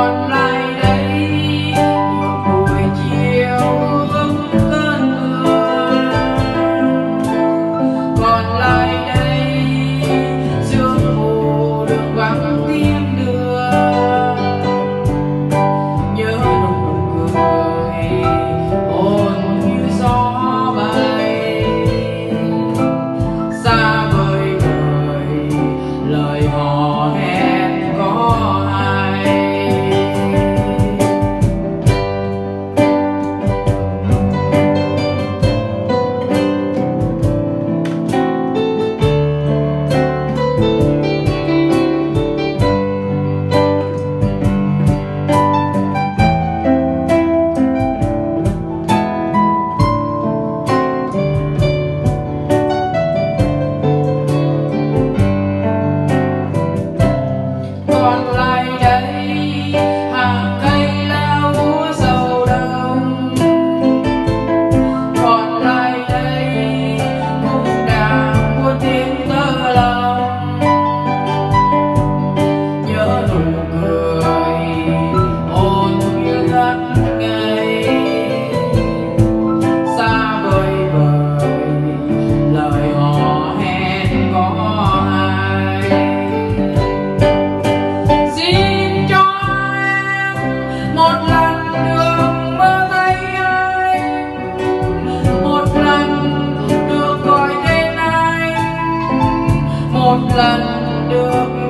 còn lại đây một buổi chiều ướm cơn mưa, còn lại đây sương mù đường vắng tim đưa, nhớ nụ cười ôn như gió bay, xa vời vời lời hò hẹn có ai. Còn lại đây hàng cây lá úa sầu đông, còn lại đây cung đàn của tiếng tơ lòng, nhớ nụ cười ôn như ngất ngây, xa vời vời lời hò hẹn có ai. Xin cho em một lần được mơ thấy anh, một lần được gọi tên anh, một lần được